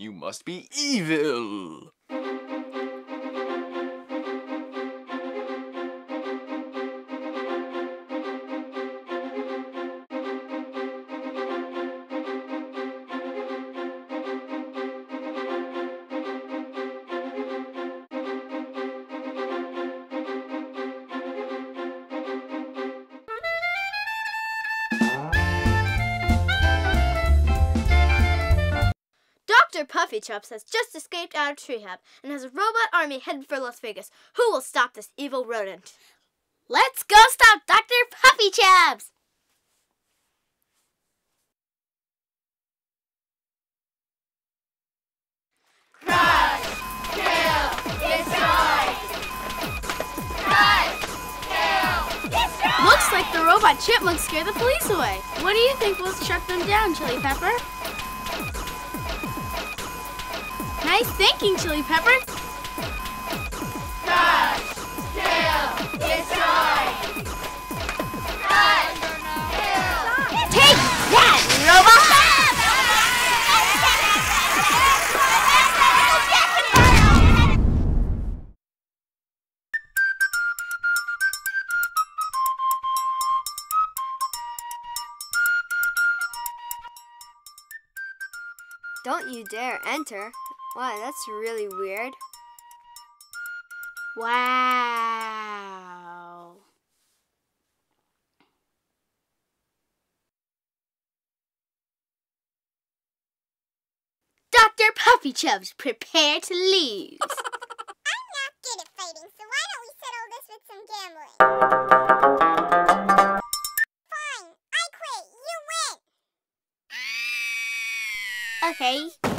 You must be evil. Dr. Puffychub has just escaped out of Treehab and has a robot army headed for Las Vegas. Who will stop this evil rodent? Let's go stop Dr. Puffychub! Crush! Kill! Destroy! Crush! Kill! Destroy! Looks like the robot chipmunks scared the police away. What do you think will shut them down, Chili Pepper? Nice thinking, Chili Pepper. Crush! Kill! Destroy! Crush! Kill! Take that, robot! Don't you dare enter. Wow, that's really weird. Wow. Dr. Puffychub, prepare to lose. I'm not good at fighting, so why don't we settle this with some gambling? Fine, I quit. You win. Okay.